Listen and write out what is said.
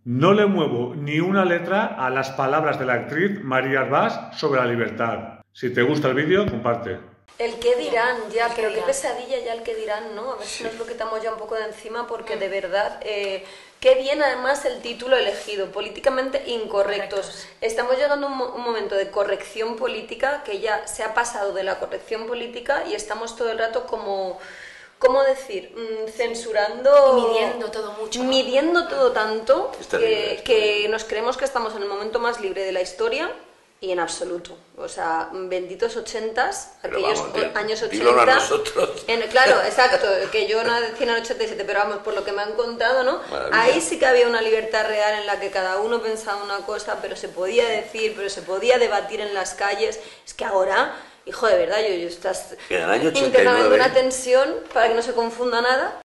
No le muevo ni una letra a las palabras de la actriz María Arbás sobre la libertad. Si te gusta el vídeo, comparte. El qué dirán, ya, El pero qué qué dirán. pesadilla ya el qué dirán, ¿no? A ver si nos lo quitamos ya un poco de encima porque de verdad, qué bien además el título elegido, políticamente incorrectos. Correctos. Estamos llegando a un momento de corrección política que ya se ha pasado de la corrección política y estamos todo el rato como, ¿cómo decir? Censurando... Y midiendo todo mucho, ¿no? Midiendo todo tanto Es terrible, es que terrible. nos creemos que estamos en el momento más libre de la historia. Y en absoluto. O sea, benditos ochentas, Pero aquellos vamos, años 80. dímelo a nosotros. Claro, exacto, que yo nací en el 87, pero vamos, por lo que me han contado, ¿no? Maravilla. Ahí sí que había una libertad real en la que cada uno pensaba una cosa, pero se podía decir, pero se podía debatir en las calles. Es que ahora, hijo, de verdad, yo estás En el año internamente 89. una tensión para que no se confunda nada.